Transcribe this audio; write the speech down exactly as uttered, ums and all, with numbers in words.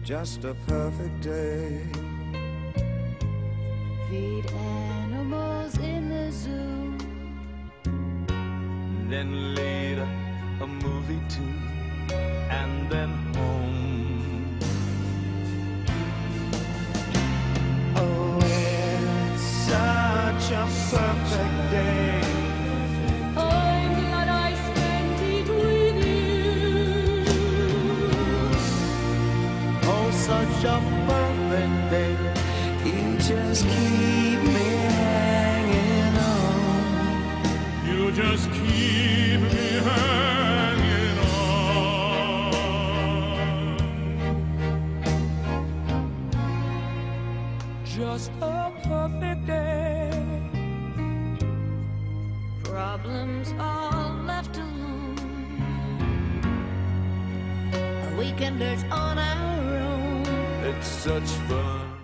just a perfect day. Feed animals in the zoo, Then later a movie too, and then home. Oh, it's such a perfect day. I'm glad I spent it with you. Oh, such a perfect day. You just keep me hanging on. You just keep me hanging on. Just a perfect day. Problems all left alone, weekenders on our own. It's such fun.